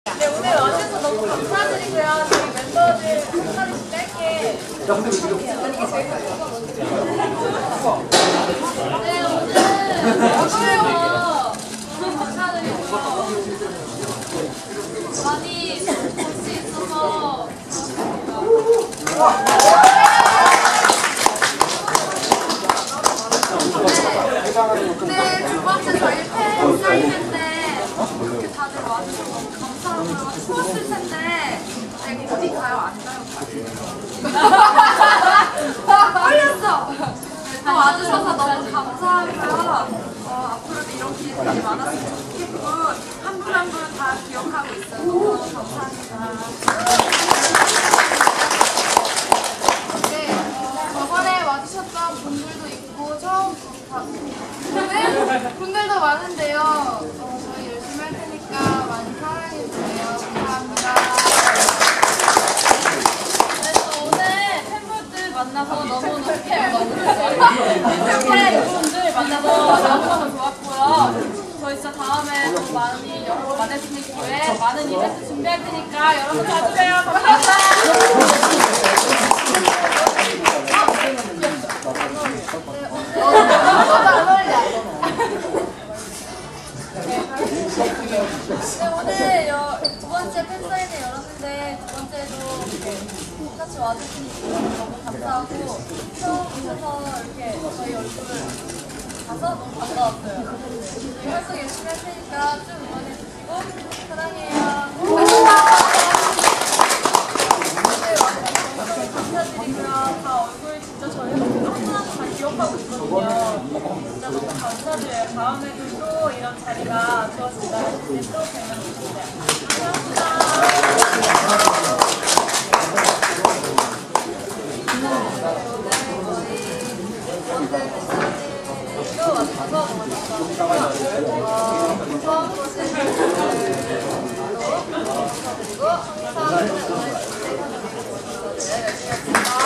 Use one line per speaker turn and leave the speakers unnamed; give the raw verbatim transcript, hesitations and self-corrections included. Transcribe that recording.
네, 오늘 와주셔서 너무 감사드리고요. 저희 멤버들 인사를 짧게. 네, 오늘 와주셔서 너무 감사드리고요. 많이 볼 수 있어서 네, 두 번째 저희 팬 사인회인데 이렇게 다들 와주셔서 너무 감사하고요. 추웠을 텐데 네, 어디 가요? 안 가요? 떨렸어! 네, 또 와주셔서 너무 감사하고요. 어, 앞으로도 이런 기회들이 많았으면 좋겠고 한 분 한 분 다 기억하고 있어요. 너무 감사합니다. 네, 저번에 와주셨던 분들도 있고 처음 분들, 분들도 많은데요. 어, 저희 열심히 할 테니까 많이 사랑해주세요. 감사합니다. 그래서 오늘 팬분들 만나서 너무너무 팬분들 만나서 너무너무 좋았고요. 저희 진짜 다음에 또 많이 여러분 만날 수 있는 기회에 많은 이벤트 준비할 테니까 여러분 봐주세요. 감사합니다. 네, 오늘 여, 두 번째 팬사인회 열었는데 두 번째도 같이 와주시니 너무 감사하고 처음 오셔서 이렇게 저희 얼굴을 봐서 너무 반가웠어요. 저희 활동 열심히 할 테니까 쭉 응원해주시고 사랑해요. 네, 와주셔서 감사드리고요. 다 얼굴 진짜 저희 하나하나 다 기억하고 있거든요. 진짜 너무 감사드려요. 다음에도 또 이런 자리가 주어진다면 그때 또 뵈면 좋겠어요. 감사합니다. 또 와주셔서 너무 감사드리고요. 처음 보신 분들도 감사드리고 항상 응원해주시고 열심히 하겠습니다.